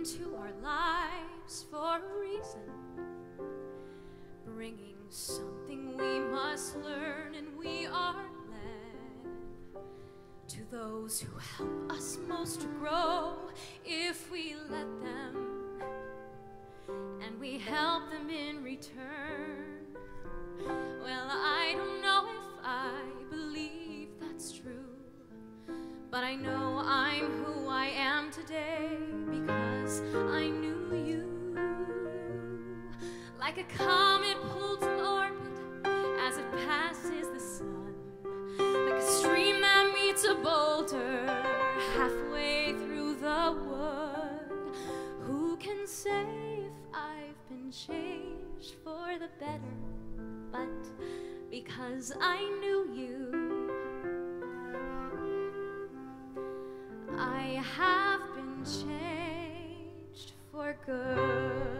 into our lives for a reason, bringing something we must learn, and we are led to those who help us most to grow if we let them, and we help them in return. Well, I don't know if I believe that's true, but I know I'm who I am today because I knew you. Like a comet pulled from orbit as it passes the sun, like a stream that meets a boulder halfway through the wood. Who can say if I've been changed for the better? But because I knew you, I have been changed for good.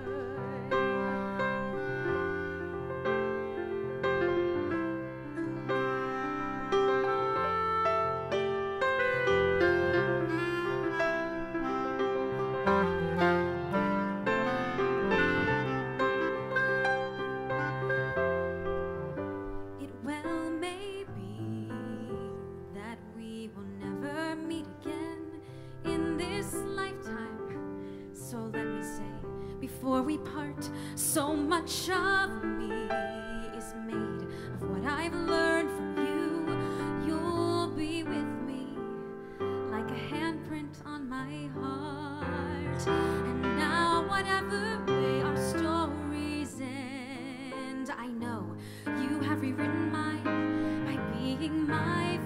It well may be that we will never meet again in this lifetime. So let me say, before we part, so much of me is made of what I've learned from you. You'll be with me like a handprint on my heart. And now whatever way our stories end, I know you have rewritten mine by being my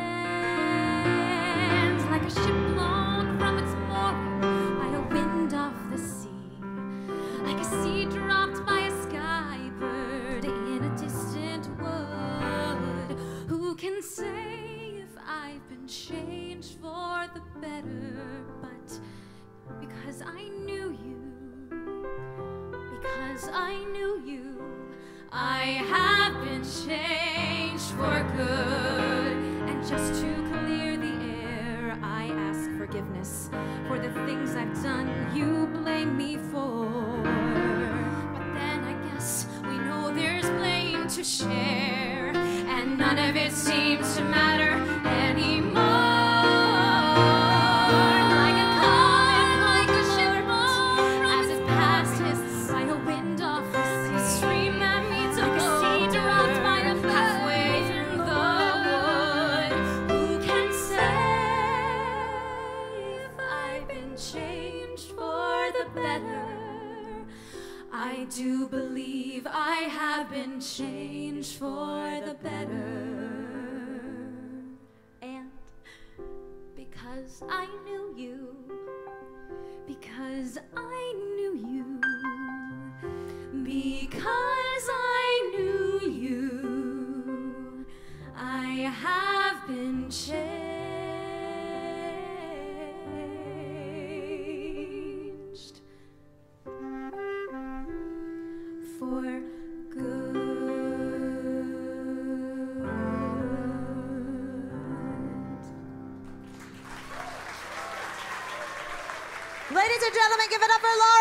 friend. Like a ship blown from its mooring by a wind off the sea, like a seed dropped by a sky bird in a distant wood. Who can say if I've been changed for the better? But because I knew you, because I knew you, I have been changed for good. And just to clear the air, I ask forgiveness for the things I've done you blame me for. But then I guess we know there's blame to share, and none of it seems to matter anymore. Like a comet, like a ship as it passes by a wind off the sea, a stream that meets a boat dropped by a halfway through the wood. Who can say if I've been changed for the better? I do believe I have been changed for the better. And because I knew you, because I knew you, because I knew you, I have been changed for good. Ladies and gentlemen, give it up for Laura.